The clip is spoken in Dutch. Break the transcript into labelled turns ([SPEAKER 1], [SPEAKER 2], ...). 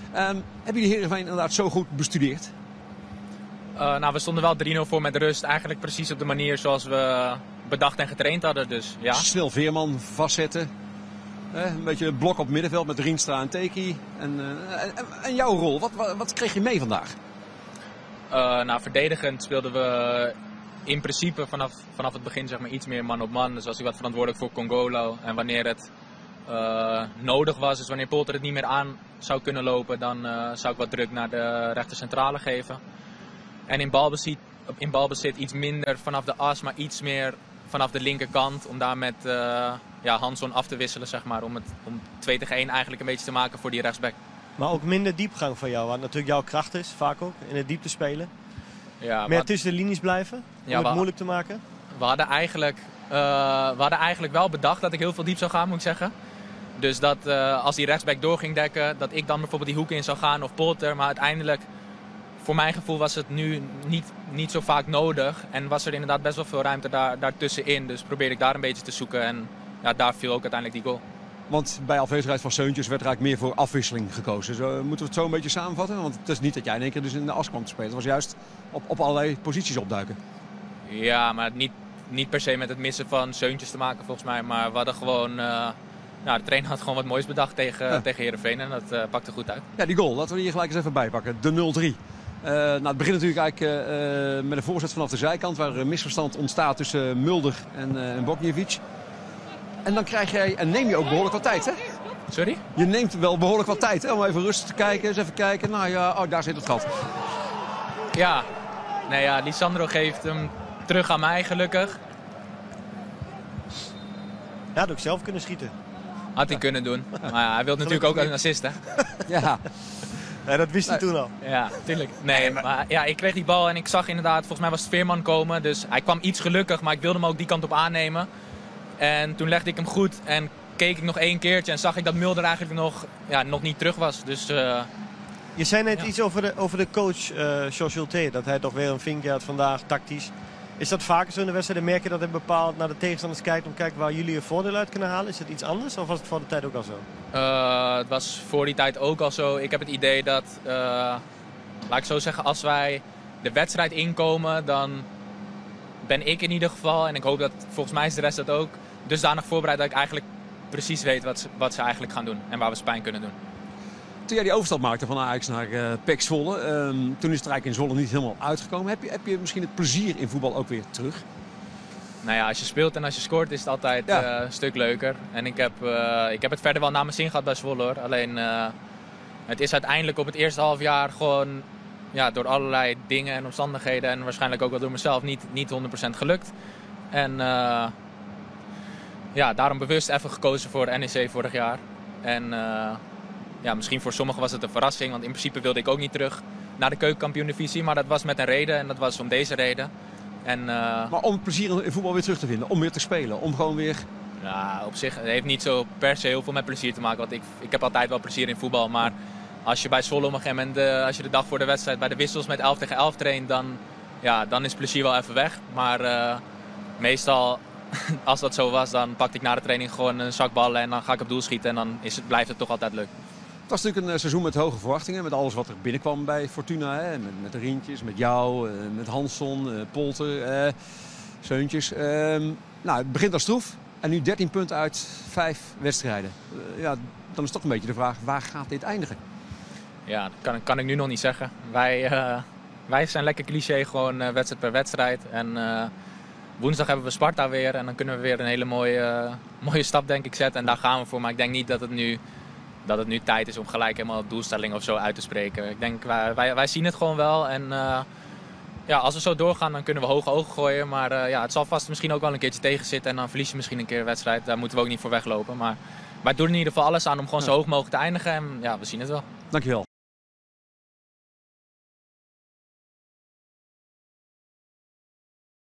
[SPEAKER 1] Hebben jullie Heerenveen inderdaad zo goed bestudeerd?
[SPEAKER 2] Nou, we stonden wel 3-0 voor met de rust. Eigenlijk precies op de manier zoals we bedacht en getraind hadden. Dus, ja.
[SPEAKER 1] Snel Veerman vastzetten. Een beetje een blok op het middenveld met Rienstra en Teki. En jouw rol, wat kreeg je mee vandaag?
[SPEAKER 2] Nou, verdedigend speelden we in principe vanaf het begin zeg maar, iets meer man op man. Dus was hij wat verantwoordelijk voor Congolo. En wanneer het nodig was, dus wanneer Polter het niet meer aan zou kunnen lopen, dan zou ik wat druk naar de rechtercentrale geven. En in balbezit iets minder vanaf de as, maar iets meer vanaf de linkerkant. Om daar met Hansson af te wisselen, zeg maar. Om 2 tegen 1 eigenlijk een beetje te maken voor die rechtsback.
[SPEAKER 3] Maar ook minder diepgang van jou, wat natuurlijk jouw kracht is, vaak ook, in het diepte spelen.
[SPEAKER 2] Ja,
[SPEAKER 3] meer tussen de linies blijven, om het moeilijk te maken.
[SPEAKER 2] We hadden eigenlijk wel bedacht dat ik heel veel diep zou gaan, moet ik zeggen. Dus dat als die rechtsback door ging dekken, dat ik dan bijvoorbeeld die hoek in zou gaan of Polter. Maar uiteindelijk, voor mijn gevoel, was het nu niet zo vaak nodig. En was er inderdaad best wel veel ruimte daartussenin. Dus probeerde ik daar een beetje te zoeken en ja, daar viel ook uiteindelijk die goal.
[SPEAKER 1] Want bij afwezigheid van Seuntjes werd er eigenlijk meer voor afwisseling gekozen. Zo, moeten we het zo een beetje samenvatten? Want het is niet dat jij in één keer dus in de as kwam te spelen. Het was juist op allerlei posities opduiken.
[SPEAKER 2] Ja, maar niet per se met het missen van Seuntjes te maken volgens mij. Maar we hadden gewoon... de trainer had gewoon wat moois bedacht tegen Heerenveen en dat pakte goed uit. Ja,
[SPEAKER 1] die goal, laten we hier gelijk eens even bijpakken. De 0-3. Het begint natuurlijk eigenlijk met een voorzet vanaf de zijkant waar een misverstand ontstaat tussen Mulder en Bokniewicz. En dan krijg jij en neem je ook behoorlijk wat tijd, hè?
[SPEAKER 2] Sorry?
[SPEAKER 1] Je neemt wel behoorlijk wat tijd, hè? Om even rustig te kijken, eens even kijken. Nou ja, daar zit het gat.
[SPEAKER 2] Ja, nee, ja, Lisandro geeft hem terug aan mij gelukkig.
[SPEAKER 3] Ja, had ook zelf kunnen schieten.
[SPEAKER 2] Had hij kunnen doen. Maar ja, hij wil natuurlijk ook een assist, hè?
[SPEAKER 1] Ja.
[SPEAKER 3] Ja, dat wist hij toen al.
[SPEAKER 2] Ja, tuurlijk. Nee, maar ja, ik kreeg die bal en ik zag inderdaad, volgens mij was het Veerman komen. Dus hij kwam iets gelukkig, maar ik wilde hem ook die kant op aannemen. En toen legde ik hem goed en keek ik nog 1 keertje en zag ik dat Mulder eigenlijk nog niet terug was. Dus,
[SPEAKER 3] je zei net iets over de coach Georges Hulté, dat hij toch weer een vinkje had vandaag, tactisch. Is dat vaker zo in de wedstrijden? Merk je dat hij bepaald naar de tegenstanders kijkt om te kijken waar jullie een voordeel uit kunnen halen? Is het iets anders of was het voor de tijd ook al zo?
[SPEAKER 2] Het was voor die tijd ook al zo. Ik heb het idee dat, laat ik zo zeggen, als wij de wedstrijd inkomen, dan ben ik in ieder geval, en ik hoop dat volgens mij is de rest dat ook, dusdanig voorbereid dat ik eigenlijk precies weet wat ze eigenlijk gaan doen en waar we ze pijn kunnen doen.
[SPEAKER 1] Toen jij die overstap maakte van Ajax naar PEC Zwolle, toen is het eigenlijk in Zwolle niet helemaal uitgekomen. Heb je misschien het plezier in voetbal ook weer terug?
[SPEAKER 2] Nou ja, als je speelt en als je scoort is het altijd een stuk leuker. En ik heb het verder wel naar mijn zin gehad bij Zwolle, hoor. Alleen het is uiteindelijk op het eerste half jaar gewoon door allerlei dingen en omstandigheden en waarschijnlijk ook wel door mezelf niet 100% gelukt. En daarom bewust even gekozen voor NEC vorig jaar. En misschien voor sommigen was het een verrassing, want in principe wilde ik ook niet terug naar de keukenkampioen-divisie. Maar dat was met een reden en dat was om deze reden.
[SPEAKER 1] Maar om plezier in voetbal weer terug te vinden, om weer te spelen, om gewoon weer...
[SPEAKER 2] Ja, op zich, het heeft niet zo per se heel veel met plezier te maken. Want ik heb altijd wel plezier in voetbal, maar als je bij Zwolle op een gegeven moment, als je de dag voor de wedstrijd bij de wissels met 11 tegen 11 traint, dan is plezier wel even weg. Maar meestal, als dat zo was, dan pakte ik na de training gewoon een zak ballen en dan ga ik op doel schieten en dan blijft het toch altijd leuk.
[SPEAKER 1] Het was natuurlijk een seizoen met hoge verwachtingen, met alles wat er binnenkwam bij Fortuna. Hè? Met de Rientjes, met jou, met Hansson, Polter, Seuntjes. Het begint als stroef en nu 13 punten uit 5 wedstrijden. Dan is toch een beetje de vraag, waar gaat dit eindigen?
[SPEAKER 2] Ja, dat kan ik nu nog niet zeggen. Wij zijn lekker cliché, gewoon wedstrijd per wedstrijd. En woensdag hebben we Sparta weer en dan kunnen we weer een hele mooie stap denk ik zetten. En daar gaan we voor, maar ik denk niet dat het nu tijd is om gelijk helemaal doelstellingen of zo uit te spreken. Ik denk, wij zien het gewoon wel. En als we zo doorgaan, dan kunnen we hoge ogen gooien. Maar het zal vast misschien ook wel een keertje tegenzitten. En dan verlies je misschien een keer een wedstrijd. Daar moeten we ook niet voor weglopen. Maar wij doen in ieder geval alles aan om gewoon zo hoog mogelijk te eindigen. En we zien het wel.
[SPEAKER 1] Dankjewel.